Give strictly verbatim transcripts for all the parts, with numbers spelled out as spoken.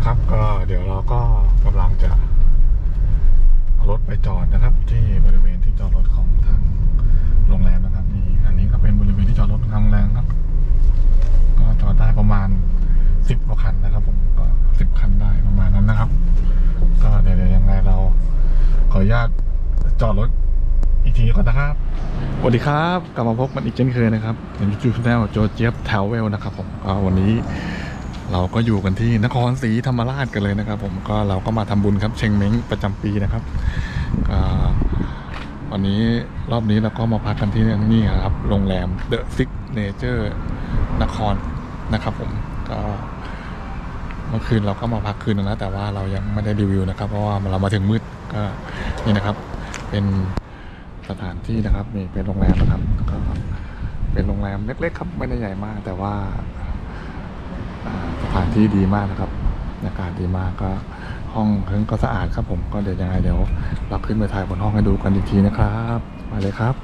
นะครับก็เดี๋ยวเราก็กำลังจะเอารถไปจอดนะครับที่บริเวณที่จอดรถของทางโรงแรมนะครับนี่อันนี้ก็เป็นบริเวณที่จอดรถทางโรงแรมครับก็จอดได้ประมาณสิบกว่าคันนะครับผมก็สิบคันได้ประมาณนั้นนะครับก็เดี๋ยวยังไงเราขออนุญาตจอดรถอีกทีก่อนนะครับสวัสดีครับกลับมาพบกันอีกเช่นเคยนะครับในยูทูบช่องโจเจี๊ยบแถวเวลนะครับผมก็วันนี้เราก็อยู่กันที่นครศรีธรรมราชกันเลยนะครับผมก็เราก็มาทำบุญครับเชงเม้งประจำปีนะครับก็วันนี้รอบนี้เราก็มาพักกันที่นี่ครับโรงแรมเดอะซิกเนเจอร์นครนะครับผมก็เมื่อคืนเราก็มาพักคืนนึงแล้วแต่ว่าเรายังไม่ได้รีวิวนะครับเพราะว่าเรามาถึงมืดก็นี่นะครับเป็นสถานที่นะครับนี่เป็นโรงแรมนะครับก็เป็นโรงแรมเล็กๆครับไม่ได้ใหญ่มากแต่ว่าสถานที่ดีมากนะครับบรรยากาศดีมากก็ห้องเครื่องก็สะอาดครับผมก็เดี๋ยวยังไงเดี๋ยวเราขึ้นไปถ่ายบนห้องให้ดูกันอีกทีนะครับมาเลยครับ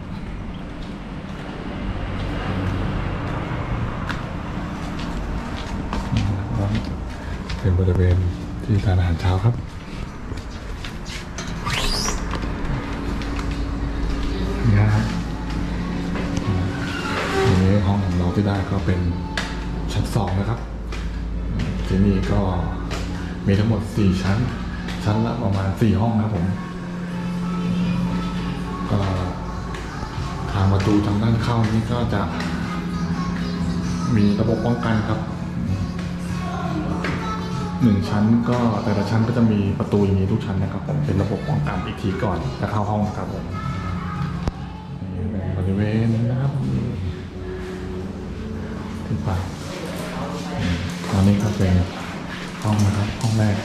เป็นบริเวณที่ทานอาหารเช้าครับนี่ครับอันนี้ห้องของเราที่ได้ก็เป็นชั้นสองนะครับที่นี่ก็มีทั้งหมดสี่ชั้นชั้นละประมาณสี่ห้องนะครับผมก็ทางประตูทางด้านเข้านี้ก็จะมีระบบป้องกันครับหนึ่งชั้นก็แต่ละชั้นก็จะมีประตูอย่างนี้ทุกชั้นนะครับผมเป็นระบบป้องกันอีกทีก่อนจะเข้าห้องนะครับผมนี่เป็นบริเวณนะครับที่ไปตอนนี้ก็เป็นห้องนะครับห้องแรก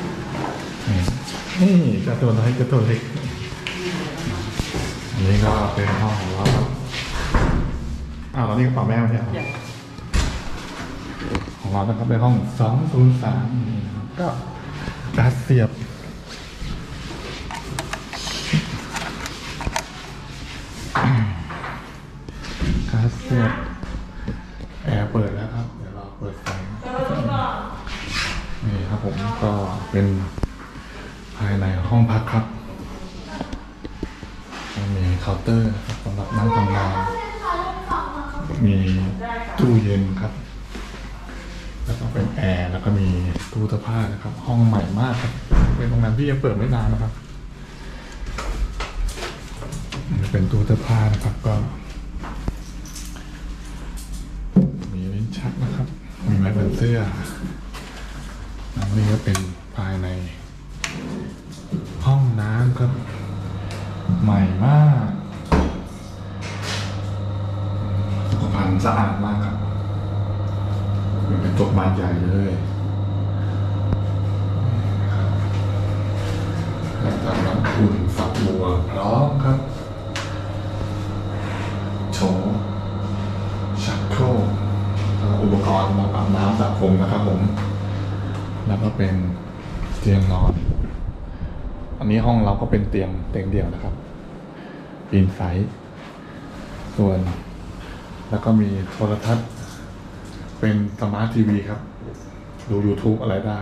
นี่กระตัวน้อยกระตัวเล็กอันนี้ก็เป็นห้องของเราครับอ้าวตอนนี้กระเป๋าแม่ไม่ใช่เหรอของเราต้องเป็นห้องสองศูนย์สามก็การเสียบการเสียบแอร์เปิดแล้วครับเดี๋ยวเราเปิดไฟนี่ครับผมก็เป็นภายในห้องพักครับมีเคาน์เตอร์สำหรับนั่งทำงานมีตู้เย็นครับแล้วก็เป็นแอร์แล้วก็มีตู้เสื้อผ้านะครับห้องใหม่มากครับเป็นโรงแรมที่ยังเปิดไม่นานนะครับเป็นตู้เสื้อผ้านะครับก็มีลิ้นชักนะครับมีไม้เป็นเสื้อนี่ก็เป็นภายในห้องน้ำครับใหม่มากสุขภัณฑ์สะอาดมากครับเป็นตัวบานใหญ่เลยแล้วก็น้ำอุ่นฝักบัวพร้อมครับโถชักโครกอุปกรณ์มาอาบน้ำสระผมนะครับผมแล้วก็เป็นเตียงนอนอันนี้ห้องเราก็เป็นเตียงเตียงเดี่ยวนะครับปีนไซส์ส่วนแล้วก็มีโทรทัศน์เป็นสมาร์ททีวีครับดู YouTube อะไรได้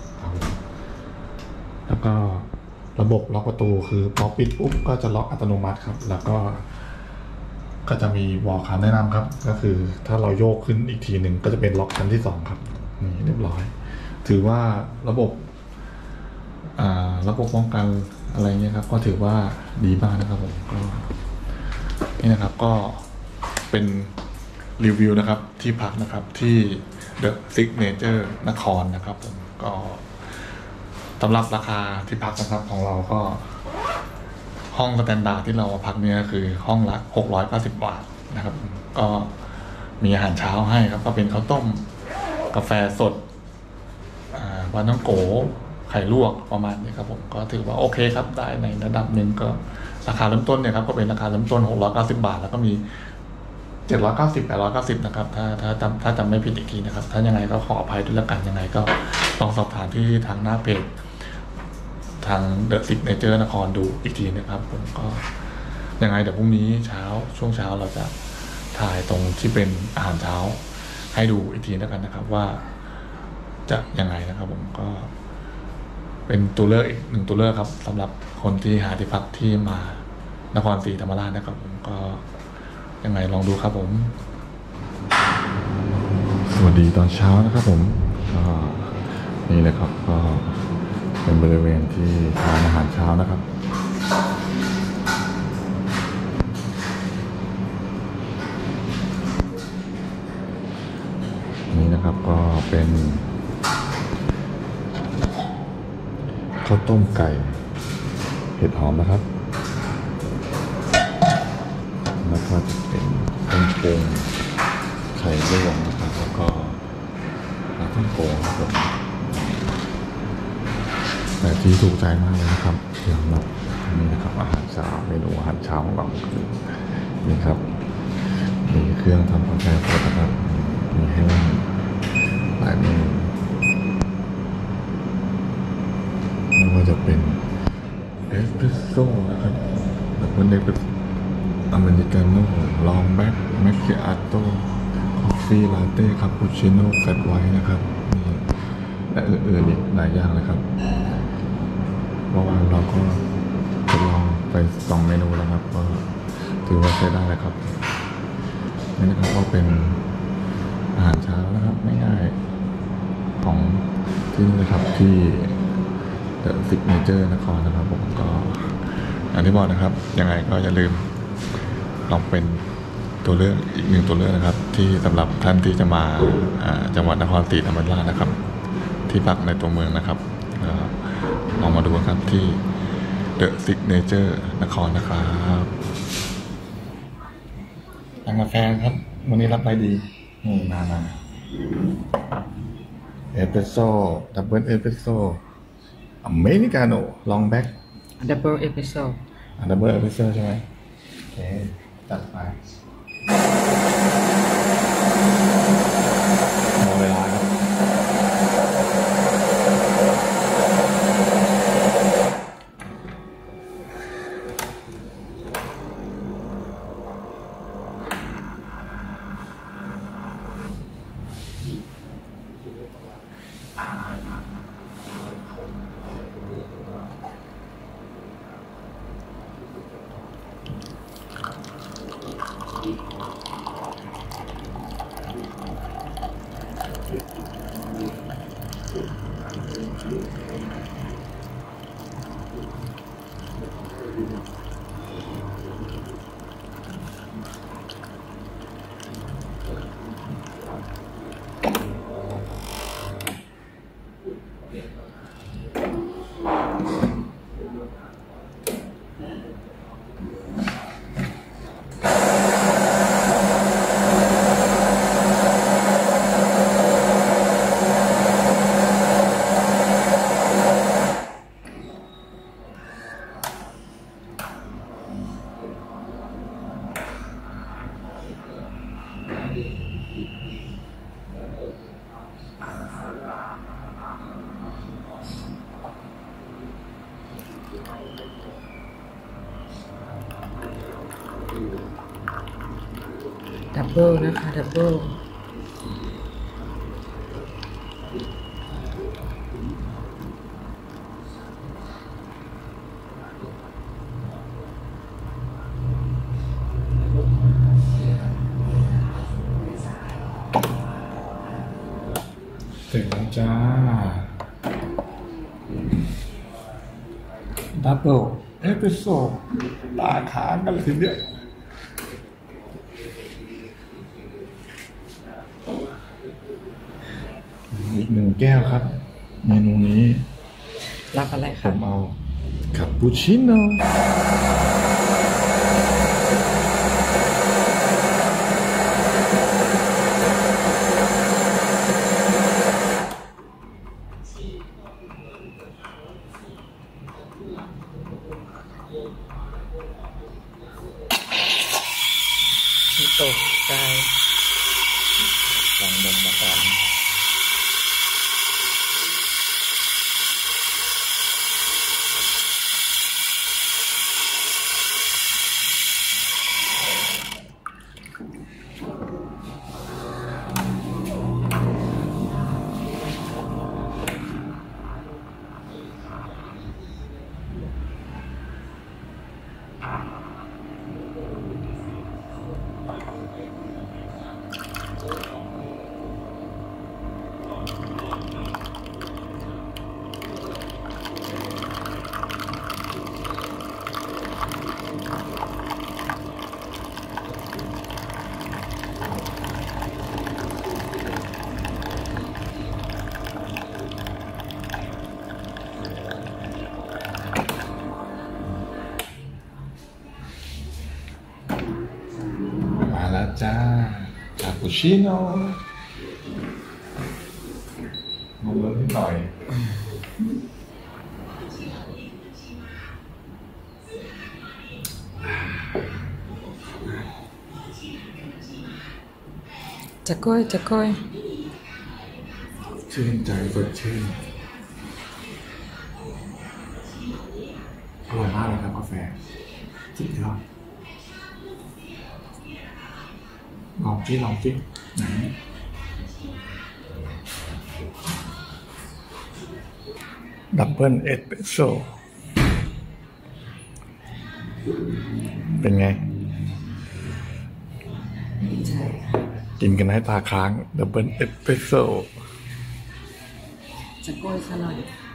แล้วก็ระบบล็อกประตูคือพอปิดปุ๊บก็จะล็อกอัตโนมัติครับแล้วก็ก็จะมีบอกคำแนะนำครับก็คือถ้าเราโยกขึ้นอีกทีหนึ่งก็จะเป็นล็อกชั้นที่สองครับนี่เรียบร้อยถือว่าระบบอ่าระบบป้องกันอะไรเงี้ยครับก็ถือว่าดีมากนะครับผมก็นี่นะครับก็เป็นรีวิวนะครับที่พักนะครับที่ The Signature นครนะครับผมก็สำหรับราคาที่พักนะครับของเราก็ห้องสแตนดาร์ดที่เราพักเนี่ยคือห้องละหกร้อยเก้าสิบบาทนะครับก็มีอาหารเช้าให้ครับก็เป็นข้าวต้มกาแฟสดปลาท่องโกไข่ลวกประมาณนี้ครับผมก็ถือว่าโอเคครับได้ในระดับหนึ่งก็ราคาเริ่มต้นเนี่ยครับก็เป็นราคาเริ่มต้นหกร้อยเก้าสิบบาทแล้วก็มีเจ็ดร้อยเก้าสิบ แปดร้อยเก้าสิบนะครับถ้าถ้าจำถ้าจำไม่ผิดอีกทีนะครับถ้ายังไงก็ขออภัยด้วยละกันยังไงก็ลองสอบถามที่ทางหน้าเพจทาง The Signature นครดูอีกทีนะครับผมก็ยังไงเดี๋ยวพรุ่งนี้เช้าช่วงเช้าเราจะถ่ายตรงที่เป็นอาหารเช้าให้ดูอีกทีแล้วกันนะครับว่าจะยังไงนะครับผมก็เป็นตัวเลือกอีกหนึ่งตัวเลือกครับสำหรับคนที่หาที่พักที่มานครศรีธรรมราชนะครับผมก็ยังไงลองดูครับผมสวัสดีตอนเช้านะครับผมก็นี่เลยครับก็เป็นบริเวณที่ทานอาหารเช้านะครับนี่นะครับก็เป็นข้าวต้มไก่เห็ดหอมนะครับแล้วก็จะเป็นต้มโป่งไข่ลวกนะครับแล้วก็ปลาท่องโกครับผมแต่ที่ถูกใจมากเลยนะครับสำหรับนี่นะครับอาหารเช้าเมนูอาหารเช้าของเราคือนี่ครับมีเครื่องทำกาแฟสดนะครับมีให้เล่นหลายเมนูไม่ว่าจะเป็นเอสเปรสโซ่นะครับแบบเป็นเด็กเป็นอเมริกาโน่ลองแบ็คแมคคิอาโต้คอฟฟี่ลาเต้คาปูชิโน่แฟลตไวท์นะครับนี่และอื่นๆอีกหลายอย่างเลยครับเมื่อวานเราก็ทดลองไปสองเมนูแล้วครับก็ถือว่าใช้ได้แล้วครับนี่นะครับก็เป็นอาหารเช้านะครับง่ายๆของที่นี่นะครับที่เดอะซิกเนเจอร์นครนะครับผมก็อย่างที่บอกนะครับยังไงก็อย่าลืมลองเป็นตัวเลือกอีกหนึ่งตัวเลือกนะครับที่สำหรับท่านที่จะมาจังหวัดนครศรีธรรมราชนะครับที่พักในตัวเมืองนะครับลองมาดูครับที่เดอะซิกเนเจอร์นครนะครับร้านกาแฟครับวันนี้รับไปดีนี่มามาเอสเปรสโซ่ดับเบิลเอสเปรสโซ่อเมริกาโน่ลองแบ็คดับเบิลเอสเปรสโซ่ดับเบิลเอสเปรสโซ่ใช่ไหมโอเคตัดไปรอเวลาครับดับเบิลนะคะดับเบิลถึงแล้วจ้าดับเบิลเอสเปรสโซ่ตาค้างกันเลยทีเดียวอีกหนึ่งแก้วครับเมนูนี้รับอะไรครับผมเอาคาปูชิโน่ตกใจลองดมมาก่อนชิโน่นมเล็กนิดหน่อยจะก้อยจะก้อยชื่นใจสดชื่นอร่อยมากเลยครับกาแฟสุดยอดลองที่ลองที่ไหนดับเบิลเอสเปรสโซ่เป็นไงใช่กินกันให้ตาค้างดับเบิลเอสเปรสโซ่จะก้อยซะหน่อย